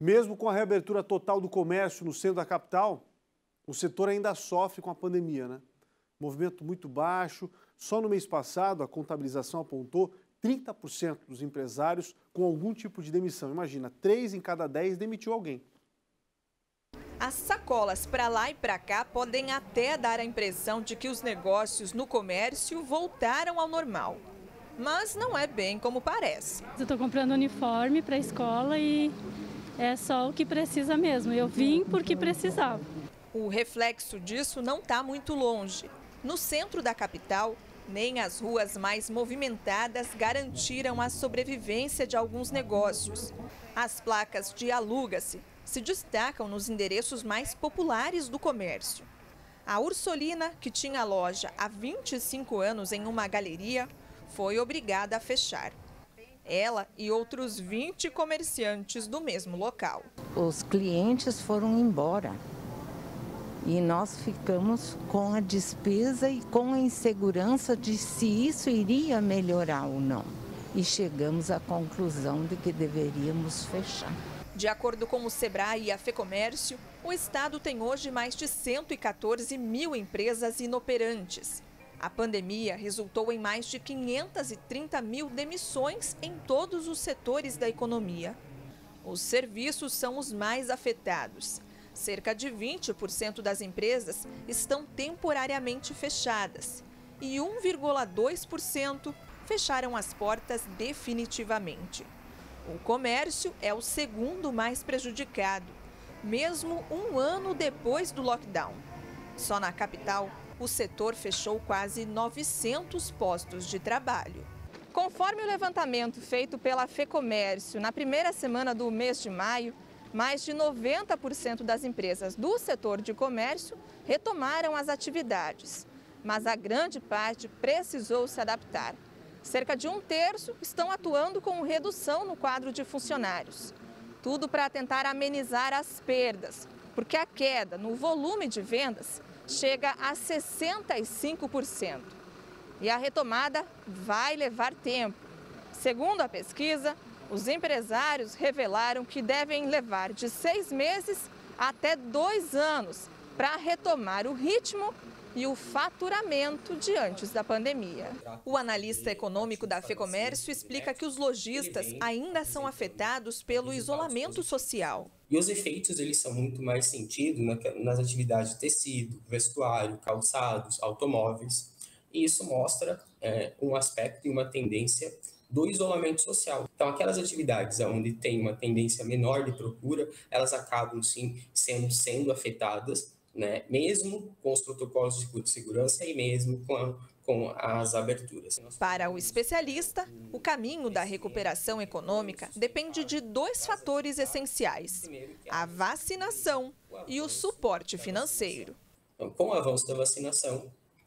Mesmo com a reabertura total do comércio no centro da capital, o setor ainda sofre com a pandemia, né? Movimento muito baixo. Só no mês passado, a contabilização apontou 30% dos empresários com algum tipo de demissão. Imagina, 3 em cada 10 demitiu alguém. As sacolas para lá e para cá podem até dar a impressão de que os negócios no comércio voltaram ao normal. Mas não é bem como parece. Eu estou comprando uniforme para a escola e é só o que precisa mesmo. Eu vim porque precisava. O reflexo disso não está muito longe. No centro da capital, nem as ruas mais movimentadas garantiram a sobrevivência de alguns negócios. As placas de aluga-se se destacam nos endereços mais populares do comércio. A Ursolina, que tinha loja há 25 anos em uma galeria, foi obrigada a fechar. Ela e outros 20 comerciantes do mesmo local. Os clientes foram embora e nós ficamos com a despesa e com a insegurança de se isso iria melhorar ou não. E chegamos à conclusão de que deveríamos fechar. De acordo com o Sebrae e a FEComércio, o estado tem hoje mais de 114 mil empresas inoperantes. A pandemia resultou em mais de 530 mil demissões em todos os setores da economia. Os serviços são os mais afetados. Cerca de 20% das empresas estão temporariamente fechadas e 1,2% fecharam as portas definitivamente. O comércio é o segundo mais prejudicado, mesmo um ano depois do lockdown. Só na capital, o setor fechou quase 900 postos de trabalho. Conforme o levantamento feito pela FEComércio, na primeira semana do mês de maio, mais de 90% das empresas do setor de comércio retomaram as atividades, mas a grande parte precisou se adaptar. Cerca de 1/3 estão atuando com redução no quadro de funcionários. Tudo para tentar amenizar as perdas, porque a queda no volume de vendas chega a 65%. E a retomada vai levar tempo. Segundo a pesquisa, os empresários revelaram que devem levar de 6 meses até 2 anos para retomar o ritmo e o faturamento de antes da pandemia. O analista econômico da FEComércio explica que os lojistas ainda são afetados pelo isolamento social. E os efeitos eles são muito mais sentidos nas atividades de tecido, vestuário, calçados, automóveis. E isso mostra um aspecto e uma tendência do isolamento social. Então, aquelas atividades onde tem uma tendência menor de procura, elas acabam sim sendo afetadas, né, mesmo com os protocolos de segurança e mesmo com as aberturas. Para o especialista, o caminho da recuperação econômica depende de 2 fatores essenciais: a vacinação e o suporte financeiro. Então, com o avanço da vacinação,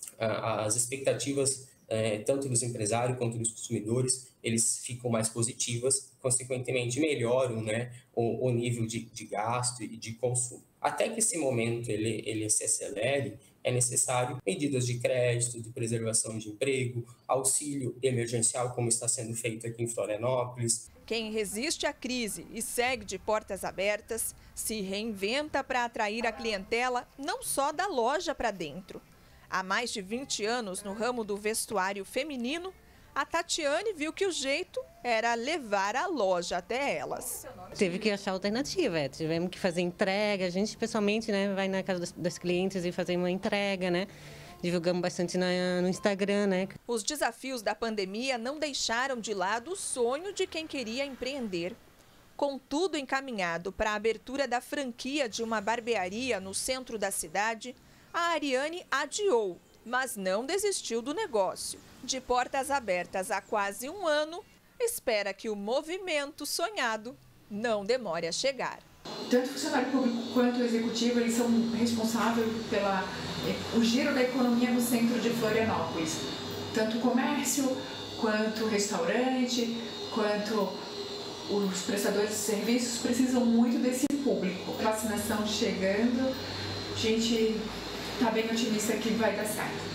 as expectativas tanto dos empresários quanto dos consumidores, eles ficam mais positivas, consequentemente melhoram, né, o nível de gasto e de consumo. Até que esse momento ele se acelere, é necessário medidas de crédito, de preservação de emprego, auxílio emergencial, como está sendo feito aqui em Florianópolis. Quem resiste à crise e segue de portas abertas, se reinventa para atrair a clientela não só da loja para dentro. Há mais de 20 anos no ramo do vestuário feminino, a Tatiane viu que o jeito era levar a loja até elas. Teve que achar alternativa, tivemos que fazer entrega, a gente pessoalmente, né, vai na casa das clientes e fazer uma entrega, né? Divulgamos bastante no Instagram, né? Os desafios da pandemia não deixaram de lado o sonho de quem queria empreender. Com tudo encaminhado para a abertura da franquia de uma barbearia no centro da cidade, a Ariane adiou, mas não desistiu do negócio. De portas abertas há quase um ano, espera que o movimento sonhado não demore a chegar. Tanto o funcionário público quanto o executivo, eles são responsáveis pelo giro da economia no centro de Florianópolis. Tanto o comércio, quanto o restaurante, quanto os prestadores de serviços precisam muito desse público. Vacinação chegando, a gente está bem otimista que vai dar certo.